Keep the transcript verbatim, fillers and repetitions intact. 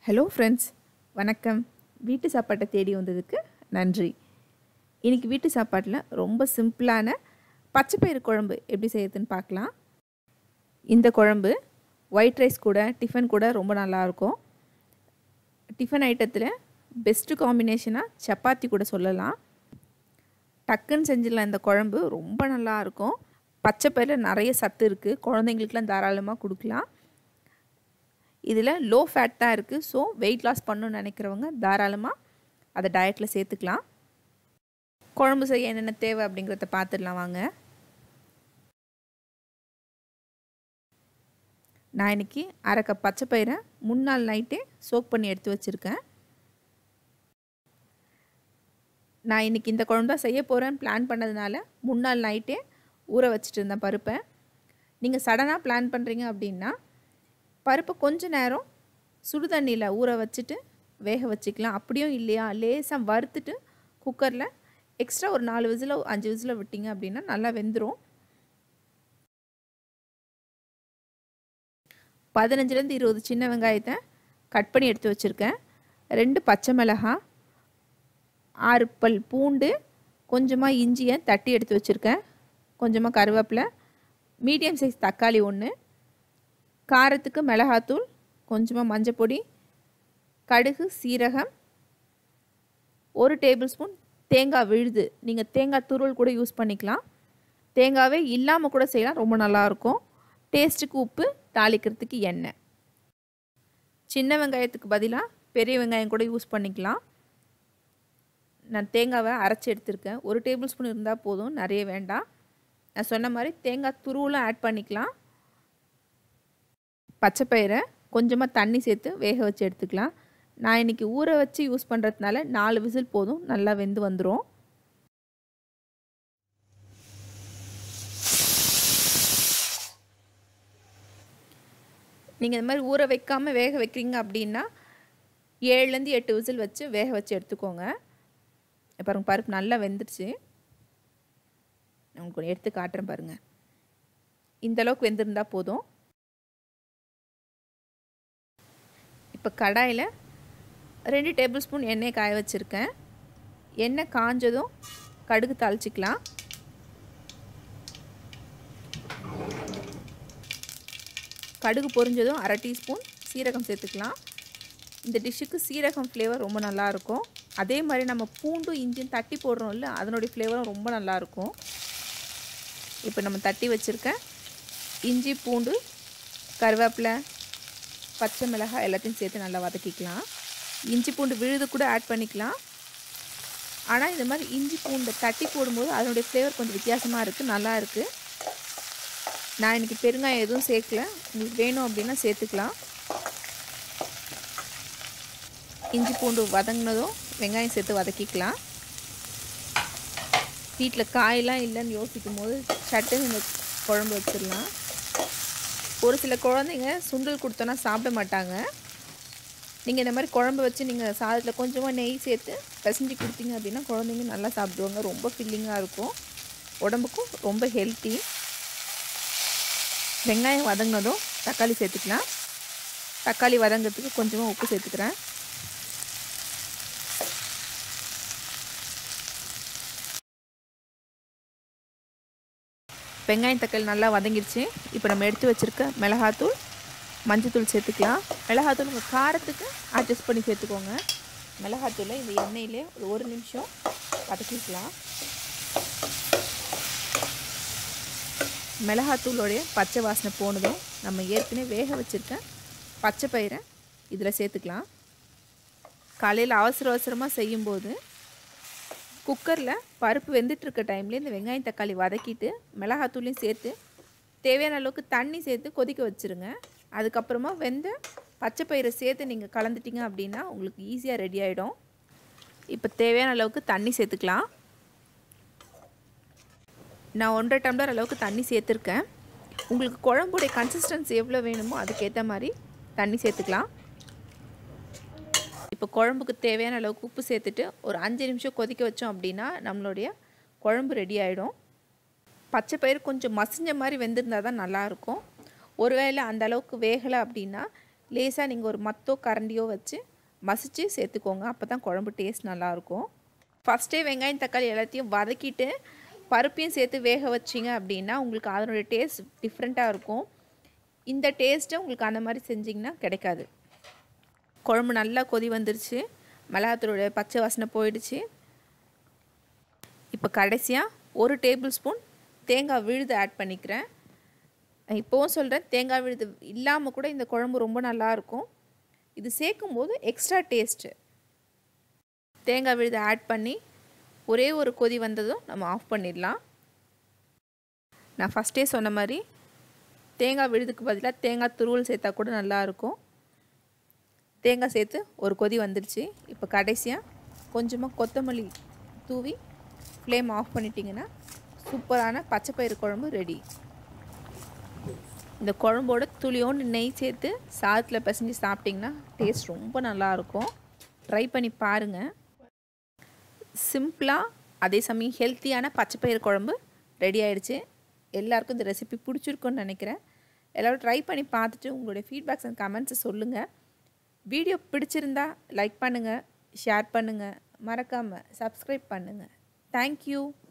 Hello friends, வணக்கம். வீட்டு சாப்பாட்டை தேடி வந்ததுக்கு நன்றி. இன்றைக்கி வீட்டு சாப்பாட்டில் ரொம்ப சிம்பிளான பச்சைப்பயிறு குழம்பு எப்படி செய்யறதுன்னு பார்க்கலாம். இந்த குழம்பு ஒயிட் ரைஸ் கூட டிஃபன் கூட ரொம்ப நல்லாயிருக்கும். டிஃபன் ஐட்டத்தில் பெஸ்ட்டு காம்பினேஷனாக சப்பாத்தி கூட சொல்லலாம். டக்குன்னு செஞ்சிடலாம். இந்த குழம்பு ரொம்ப நல்லாயிருக்கும். பச்சைப்பயிரில் நிறைய சத்து இருக்குது. குழந்தைங்களுக்குலாம் தாராளமாக கொடுக்கலாம். இதில் லோ ஃபேட் தான் இருக்குது. ஸோ வெயிட் லாஸ் பண்ணணும்னு நினைக்கிறவங்க தாராளமாக அதை டயட்டில் சேர்த்துக்கலாம். குழம்பு செய்ய என்னென்ன தேவை அப்படிங்கிறத பார்த்துடலாம் வாங்க. நான் இன்றைக்கி அரை கப் பச்சைப்பயிரை முன்னாள் நைட்டே சோக் பண்ணி எடுத்து வச்சுருக்கேன். நான் இன்றைக்கி இந்த குழம்பு தான் செய்ய போகிறேன்னு பிளான் பண்ணதுனால முன்னாள் நைட்டே ஊற வச்சுட்டு இருந்தேன் பருப்பை. நீங்கள் சடனாக பிளான் பண்ணுறீங்க அப்படின்னா பருப்பை கொஞ்ச நேரம் சுடு தண்ணியில் ஊற வச்சுட்டு வேக வச்சுக்கலாம். அப்படியும் இல்லையா லேசாக வறுத்துட்டு குக்கரில் எக்ஸ்ட்ரா ஒரு நாலு விசிலோ அஞ்சு விசிலோ விட்டிங்க அப்படின்னா நல்லா வெந்துடும். பதினஞ்சுலேருந்து இருபது சின்ன வெங்காயத்தை கட் பண்ணி எடுத்து வச்சுருக்கேன். ரெண்டு பச்சை மிளகாய், ஆறு பல் பூண்டு, கொஞ்சமாக இஞ்சியை தட்டி எடுத்து வச்சுருக்கேன். கொஞ்சமாக கருவேப்பிலை, மீடியம் சைஸ் தக்காளி ஒன்று, காரத்துக்கு மிளகாத்தூள், கொஞ்சமாக மஞ்சப்பொடி, கடுகு, சீரகம், ஒரு டேபிள் ஸ்பூன் தேங்காய் விழுது. நீங்கள் தேங்காய் துருவல் கூட யூஸ் பண்ணிக்கலாம். தேங்காவே இல்லாமல் கூட செய்யலாம், ரொம்ப நல்லாயிருக்கும். டேஸ்ட்டுக்கு உப்பு, தாளிக்கிறதுக்கு எண்ணெய். சின்ன வெங்காயத்துக்கு பதிலாக பெரிய வெங்காயம் கூட யூஸ் பண்ணிக்கலாம். நான் தேங்காவை அரைச்சி எடுத்துருக்கேன். ஒரு டேபிள் ஸ்பூன் இருந்தால் போதும், நிறைய வேண்டாம். நான் சொன்ன மாதிரி தேங்காய் துருவலும் ஆட் பண்ணிக்கலாம். பச்சைப்பயிரை கொஞ்சமாக தண்ணி சேர்த்து வேக வச்சு எடுத்துக்கலாம். நான் இன்றைக்கி ஊற வச்சு யூஸ் பண்ணுறதுனால நாலு விசில் போதும், நல்லா வெந்து வந்துடும். நீங்கள் இந்த மாதிரி ஊற வைக்காமல் வேக வைக்கிறீங்க அப்படின்னா ஏழுலேருந்து எட்டு விசில் வச்சு வேக வச்சு எடுத்துக்கோங்க. பாருங்கள், பருப்பு நல்லா வெந்துடுச்சு. உங்களுக்கு எடுத்து காட்டுறேன் பாருங்கள். இந்தளவுக்கு வெந்திருந்தால் போதும். இப்போ கடாயில் ரெண்டு டேபிள் ஸ்பூன் எண்ணெய் காய வச்சுருக்கேன். எண்ணெய் காஞ்சதும் கடுகு தாளிச்சிக்கலாம். கடுகு பொரிஞ்சதும் அரை டீஸ்பூன் சீரகம் சேர்த்துக்கலாம். இந்த டிஷ்ஷுக்கு சீரகம் ஃப்ளேவர் ரொம்ப நல்லாயிருக்கும். அதே மாதிரி நம்ம பூண்டும் இஞ்சியும் தட்டி போடுறோம்ல, அதனுடைய ஃப்ளேவரும் ரொம்ப நல்லாயிருக்கும். இப்போ நம்ம தட்டி வச்சுருக்க இஞ்சி, பூண்டு, கருவேப்பிலை, பச்சை மிளகாய் எல்லாத்தையும் சேர்த்து நல்லா வதக்கிக்கலாம். இஞ்சி பூண்டு விழுது கூட ஆட் பண்ணிக்கலாம். ஆனால் இந்த மாதிரி இஞ்சி பூண்டை தட்டி போடும்போது அதனுடைய ஃப்ளேவர் கொஞ்சம் வித்தியாசமாக இருக்குது, நல்லா இருக்குது. நான் இன்றைக்கி பெருங்காயம் எதுவும் சேர்க்கல. உங்களுக்கு வேணும் அப்படின்னா சேர்த்துக்கலாம். இஞ்சி பூண்டு வதங்கினதும் வெங்காயம் சேர்த்து வதக்கிக்கலாம். வீட்டில் காயெல்லாம் இல்லைன்னு யோசிக்கும் போது சட்டுன்னு இந்த குழம்பு வச்சிடலாம். ஒரு சில குழந்தைங்க சுண்டல் கொடுத்தோன்னா சாப்பிட மாட்டாங்க. நீங்கள் இந்த மாதிரி குழம்பு வச்சு நீங்கள் சாதத்தில் கொஞ்சமாக நெய் சேர்த்து பிசைஞ்சு கொடுத்தீங்க அப்படின்னா குழந்தைங்க நல்லா சாப்பிடுவாங்க. ரொம்ப ஃபில்லிங்காக இருக்கும், உடம்புக்கும் ரொம்ப ஹெல்த்தி. வெங்காயம் வதங்கினதும் தக்காளி சேர்த்துக்கலாம். தக்காளி வதங்கிறதுக்கு கொஞ்சமாக உப்பு சேர்த்துக்கிறேன். வெங்காயம் தக்காளி நல்லா வதங்கிடுச்சு. இப்போ நம்ம எடுத்து வச்சுருக்க மிளகாத்தூள், மஞ்சத்தூள் சேர்த்துக்கலாம். மிளகாத்தூள் உங்கள் காரத்துக்கு அட்ஜஸ்ட் பண்ணி சேர்த்துக்கோங்க. மிளகாத்தூளை இந்த எண்ணெயிலே ஒரு ஒரு நிமிஷம் வதக்கிக்கலாம். மிளகாத்தூளோடைய பச்சை வாசனை போனதும் நம்ம ஏற்கனவே வேக வச்சுருக்க பச்சை பயிரை இதில் சேர்த்துக்கலாம். காலையில் அவசர அவசரமாக செய்யும்போது குக்கரில் பருப்பு வெந்துட்டுருக்க டைம்லேயே இந்த வெங்காயம் தக்காளி வதக்கிட்டு மிளகாத்தூளையும் சேர்த்து தேவையான அளவுக்கு தண்ணி சேர்த்து கொதிக்க வச்சுருங்க. அதுக்கப்புறமா வெந்த பச்சை பயிரை சேர்த்து நீங்கள் கலந்துட்டிங்க அப்படின்னா உங்களுக்கு ஈஸியாக ரெடி ஆகிடும். இப்போ தேவையான அளவுக்கு தண்ணி சேர்த்துக்கலாம். நான் ஒன்றரை டம்ளர் அளவுக்கு தண்ணி சேர்த்துருக்கேன். உங்களுக்கு குழம்புடைய கன்சிஸ்டன்சி எவ்வளோ வேணுமோ அதுக்கேற்ற மாதிரி தண்ணி சேர்த்துக்கலாம். இப்போ குழம்புக்கு தேவையான அளவுக்கு உப்பு சேர்த்துட்டு ஒரு அஞ்சு நிமிஷம் கொதிக்க வச்சோம் அப்படின்னா நம்மளுடைய குழம்பு ரெடி ஆகிடும். பச்சை பயிறு கொஞ்சம் மசிஞ்ச மாதிரி வெந்திருந்தால் தான் நல்லாயிருக்கும். ஒருவேளை அந்த அளவுக்கு வேகலை அப்படின்னா லேசாக நீங்கள் ஒரு மத்தோ கரண்டியோ வச்சு மசிச்சு சேர்த்துக்கோங்க. அப்போ தான் குழம்பு டேஸ்ட் நல்லாயிருக்கும். ஃபஸ்ட்டே வெங்காயம் தக்காளி எல்லாத்தையும் வதக்கிட்டு பருப்பையும் சேர்த்து வேக வச்சிங்க அப்படின்னா உங்களுக்கு அதனுடைய டேஸ்ட் டிஃப்ரெண்ட்டாக இருக்கும். இந்த டேஸ்ட்டை உங்களுக்கு அந்த மாதிரி செஞ்சிங்கன்னா கிடைக்காது. குழம்பு நல்லா கொதி வந்துருச்சு. மிளகாத்தூளுடைய பச்சை வாசனை போயிடுச்சு. இப்போ கடைசியாக ஒரு டேபிள் ஸ்பூன் தேங்காய் விழுது ஆட் பண்ணிக்கிறேன். இப்போவும் சொல்கிறேன், தேங்காய் விழுது இல்லாமல் கூட இந்த குழம்பு ரொம்ப நல்லாயிருக்கும். இது சேர்க்கும் போது எக்ஸ்ட்ரா டேஸ்ட்டு. தேங்காய் விழுது ஆட் பண்ணி ஒரே ஒரு கொதி வந்ததும் நம்ம ஆஃப் பண்ணிடலாம். நான் ஃபஸ்ட்டே சொன்ன மாதிரி தேங்காய் விழுதுக்கு பதிலாக தேங்காய் துருவல் சேர்த்தா கூட நல்லாயிருக்கும். தேங்காய் சேர்த்து ஒரு கொதி வந்துடுச்சு. இப்போ கடைசியாக கொஞ்சமாக கொத்தமல்லி தூவி ஃப்ளேம் ஆஃப் பண்ணிட்டிங்கன்னா சூப்பரான பச்சைப்பயிறு குழம்பு ரெடி. இந்த குழம்போட துளியோண்டு நெய் சேர்த்து சாதத்தில் பிசைஞ்சு சாப்பிட்டிங்கன்னா டேஸ்ட் ரொம்ப நல்லாயிருக்கும். ட்ரை பண்ணி பாருங்கள். சிம்பிளாக அதே சமயம் ஹெல்த்தியான பச்சைப்பயிறு குழம்பு ரெடி ஆகிடுச்சு. எல்லாருக்கும் இந்த ரெசிபி பிடிச்சிருக்குன்னு நினைக்கிறேன். எல்லோரும் ட்ரை பண்ணி பார்த்துட்டு உங்களுடைய ஃபீட்பேக்ஸ் அண்ட் கமெண்ட்ஸை சொல்லுங்கள். வீடியோ பிடிச்சிருந்தா லைக் பண்ணுங்கள், ஷேர் பண்ணுங்கள், மறக்காமல் சப்ஸ்கிரைப் பண்ணுங்கள். தேங்க்யூ.